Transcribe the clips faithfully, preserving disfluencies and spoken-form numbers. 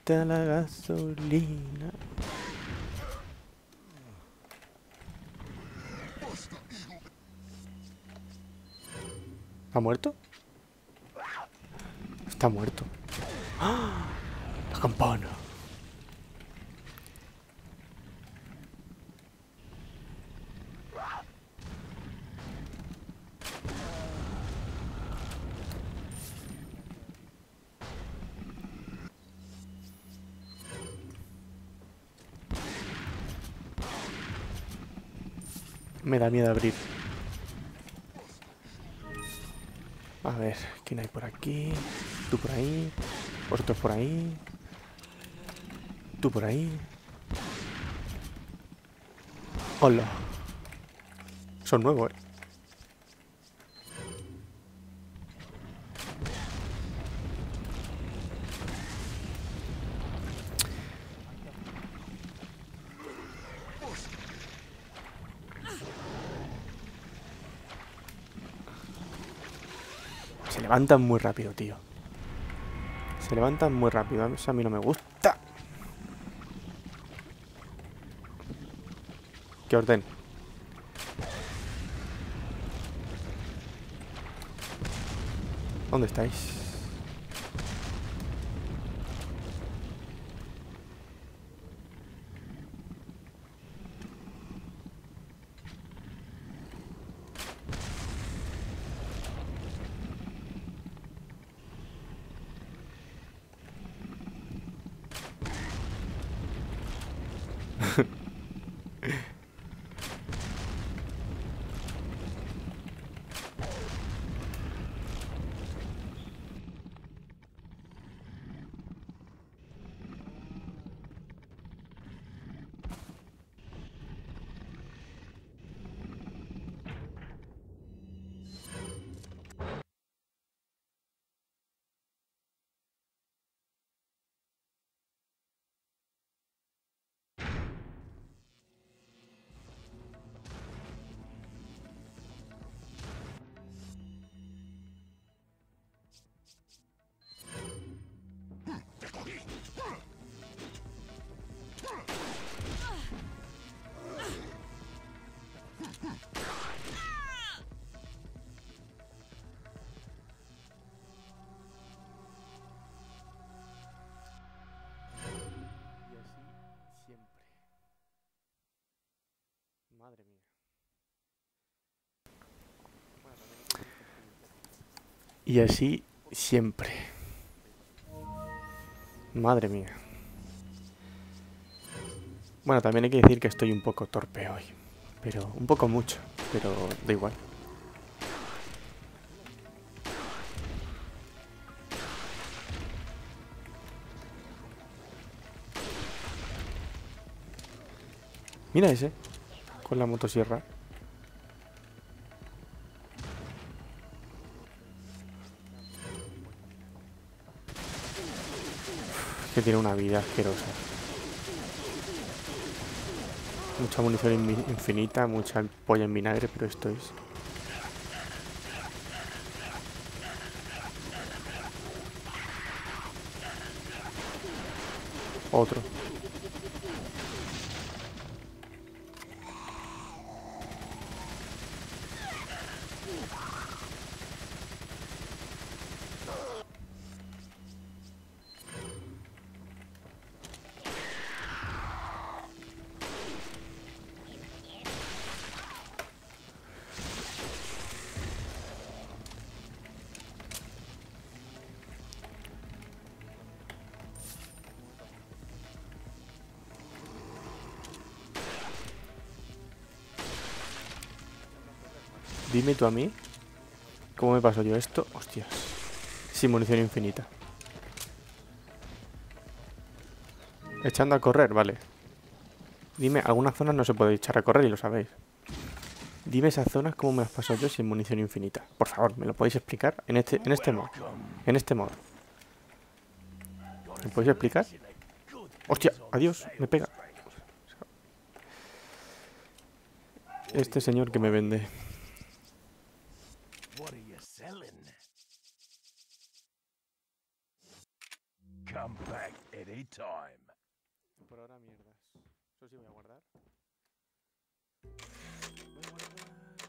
está la gasolina. ¿Ha muerto? Está muerto. ¡Ah! La campana. Me da miedo abrir. A ver, ¿quién hay por aquí? Tú por ahí. Vosotros por ahí. Tú por ahí. Hola. Son nuevos, eh. Se levantan muy rápido, tío. Se levantan muy rápido. Eso a mí no me gusta. Que orden. ¿Dónde estáis? Madre mía. Y así siempre. Madre mía. Bueno, también hay que decir que estoy un poco torpe hoy. Pero un poco mucho. Pero da igual. Mira ese. Con la motosierra. Que tiene una vida asquerosa. Mucha munición in infinita, mucha polla en vinagre, pero esto es... Otro. Dime tú a mí, ¿cómo me paso yo esto? Hostias. Sin munición infinita. Echando a correr, vale. Dime, algunas zonas no se puede echar a correr y lo sabéis. Dime esas zonas cómo me las paso yo sin munición infinita. Por favor, ¿me lo podéis explicar? En este, en este modo. En este modo. ¿Me podéis explicar? Hostia, adiós, me pega. Este señor que me vende. Come back Por ahora mierdas. Eso sí voy a guardar. Voy a guardar.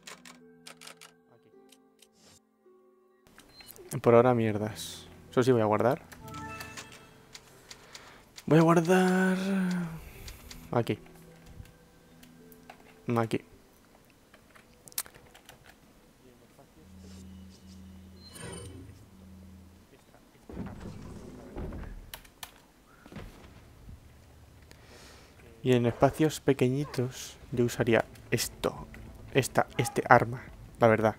Aquí. Por ahora mierdas. Eso sí voy a guardar. Voy a guardar... Aquí. Aquí. Y en espacios pequeñitos yo usaría esto. Esta, este arma, la verdad.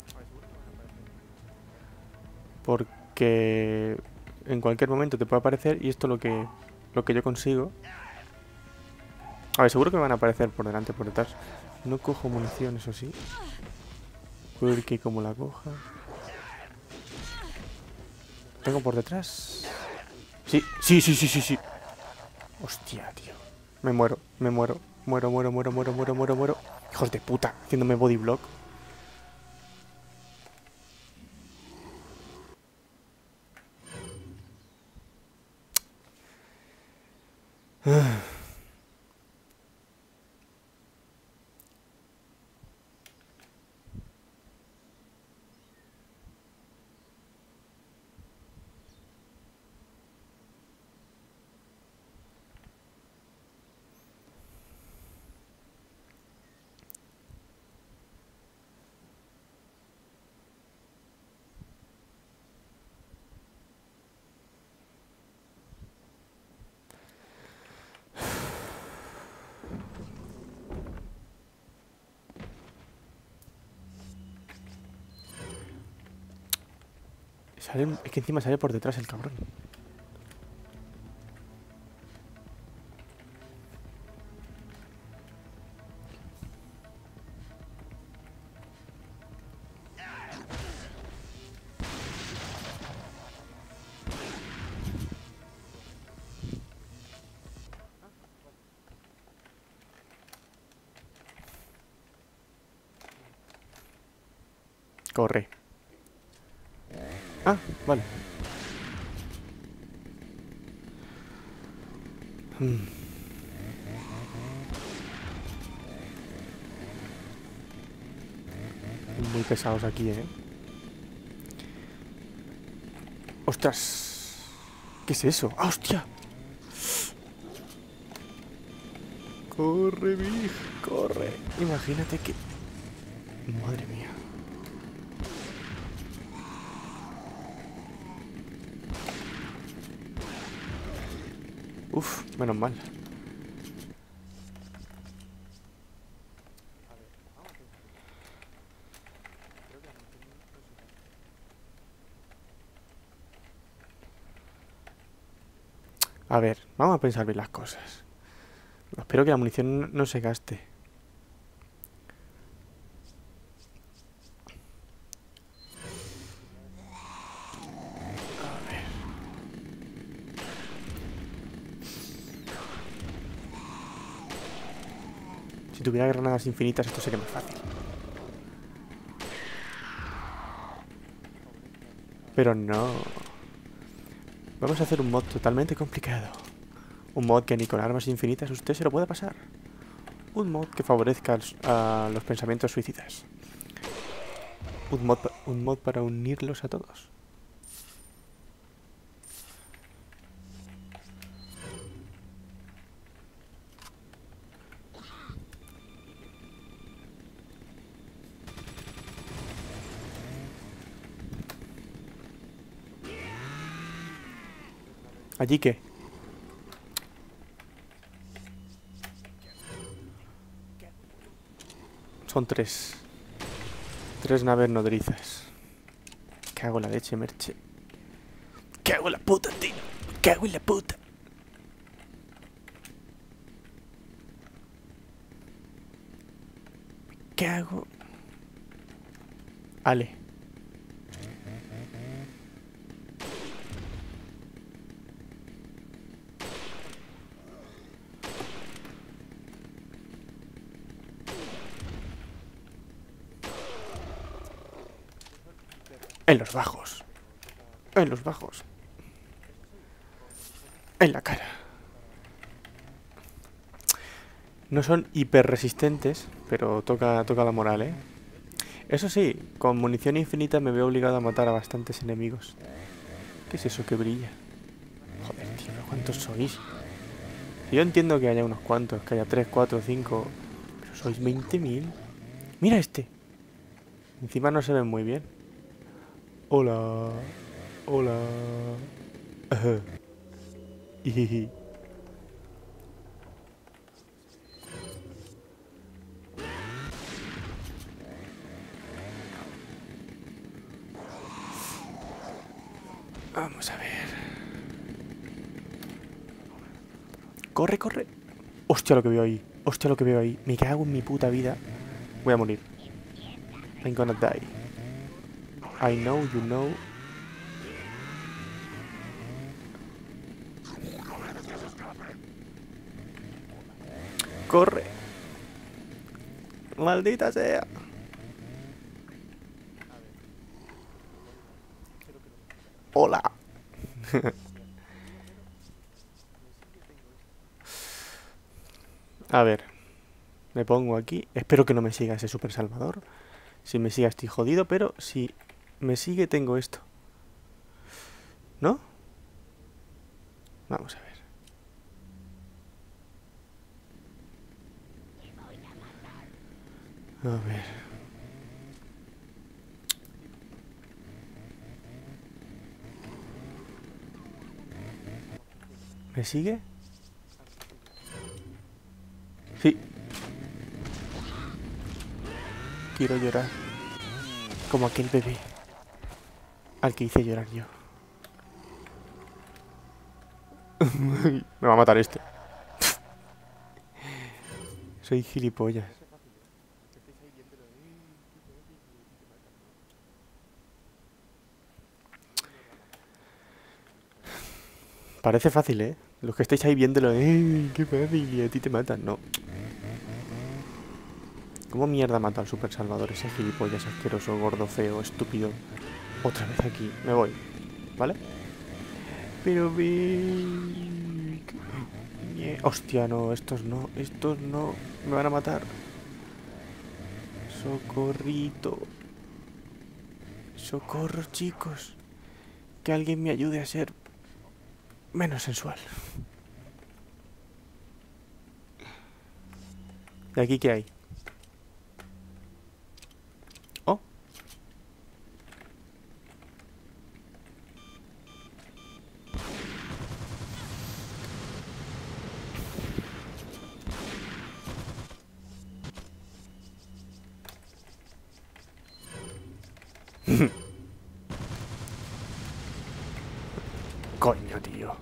Porque en cualquier momento te puede aparecer y esto es lo que, lo que yo consigo. A ver, seguro que me van a aparecer por delante, por detrás. No cojo munición, eso sí. Porque como la coja... ¿Tengo por detrás? Sí, sí, sí, sí, sí, sí. Hostia, tío. Me muero, me muero. Muero, muero, muero, muero, muero, muero, muero. Hijos de puta, haciéndome body block. Sale, es que encima sale por detrás el cabrón. Corre. Ah, vale. Hmm. Muy pesados aquí, ¿eh? ¡Ostras! ¿Qué es eso? ¡Ah, hostia! ¡Corre, Big! ¡Corre! Imagínate que... Madre mía. Uf, menos mal. A ver, vamos a pensar bien las cosas. Espero que la munición no se gaste. A ver. Si tuviera granadas infinitas esto sería más fácil. Pero no. Vamos a hacer un mod totalmente complicado. Un mod que ni con armas infinitas usted se lo pueda pasar. Un mod que favorezca a los pensamientos suicidas. Un mod, un mod para unirlos a todos. ¿Allí qué? Son tres. Tres naves nodrizas. Cago en la leche, merche. Cago en la puta, tío. Cago en la puta. Cago. Ale. En los bajos. En los bajos. En la cara. No son hiper resistentes, pero toca, toca la moral, ¿eh? Eso sí, con munición infinita me veo obligado a matar a bastantes enemigos. ¿Qué es eso que brilla? Joder, tío, ¿cuántos sois? Yo entiendo que haya unos cuantos, que haya tres, cuatro, cinco... Pero sois veinte mil. ¡Mira este! Encima no se ven muy bien. Hola. Hola. Ajá. Ijiji. Vamos a ver. Corre, corre. Hostia lo que veo ahí. Hostia lo que veo ahí. Me cago en mi puta vida. Voy a morir. I'm gonna die. I know, you know. Corre. Maldita sea. Hola. A ver. Me pongo aquí. Espero que no me siga ese super salvador. Si me sigue estoy jodido, pero si me sigue tengo esto. ¿No? Vamos a ver. A ver. ¿Me sigue? Sí. Quiero llorar. Como aquel bebé al que hice llorar yo. Me va a matar este. Soy gilipollas. Parece fácil, ¿eh? Los que estáis ahí viéndolo, ¡eh! ¡Qué fácil! Y a ti te matan, no. ¿Cómo mierda mata al super salvador ese gilipollas asqueroso, gordo, feo, estúpido? Otra vez aquí, me voy, ¿vale? Pero ve... Hostia, no, estos no, estos no. Me van a matar. Socorrito. Socorro, chicos. Que alguien me ayude a ser menos sensual. ¿De aquí qué hay? Oh. Coño, tío.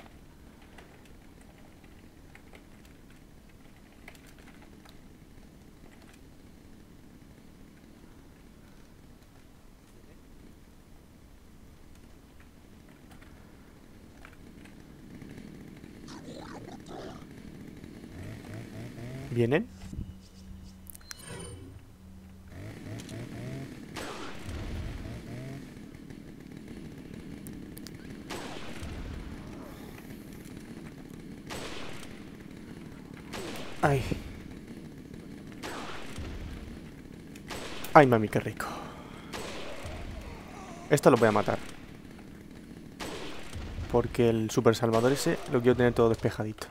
¿Vienen? Ay. Ay, mami, qué rico. Esto lo voy a matar. Porque el super salvador ese lo quiero tener todo despejadito.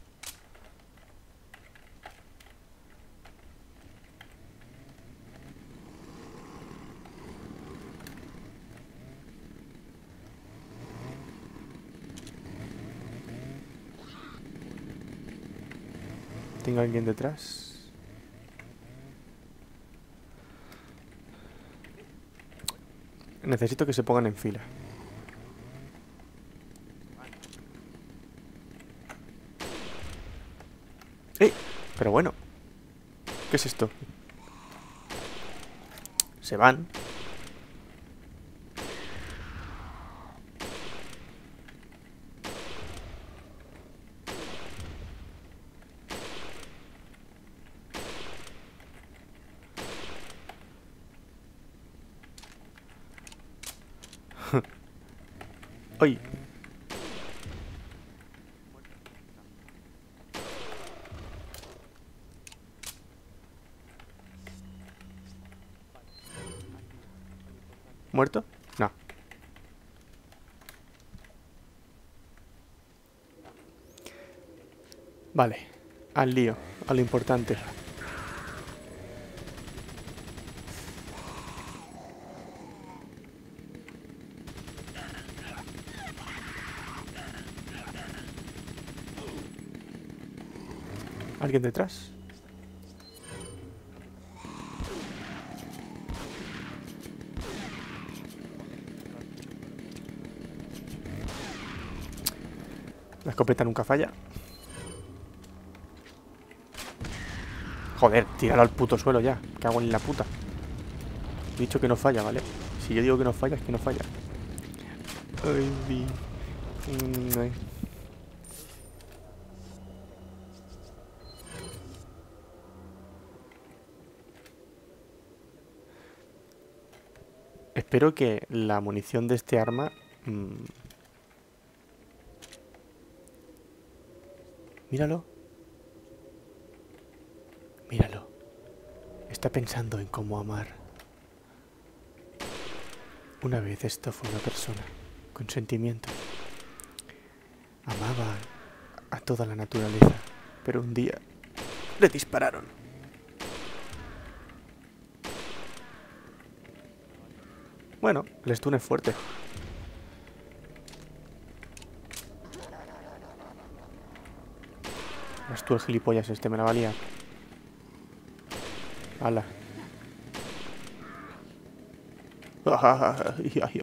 ¿Tengo alguien detrás? Necesito que se pongan en fila. ¡Eh! Pero bueno. ¿Qué es esto? Se van. ¡Ay! ¿Muerto? No. Vale. Al lío. A lo importante. ¿Alguien detrás? La escopeta nunca falla. Joder, tíralo al puto suelo ya. Que hago en la puta. He dicho que no falla, ¿vale? Si yo digo que no falla, es que no falla. Ay, mi... Mm, ay. Espero que la munición de este arma... Mmm, míralo. Míralo. Está pensando en cómo amar. Una vez esto fue una persona con sentimientos. Amaba a toda la naturaleza, pero un día le dispararon. Bueno, el stun es fuerte. Vas tú el gilipollas este, me la va a liar. Hala.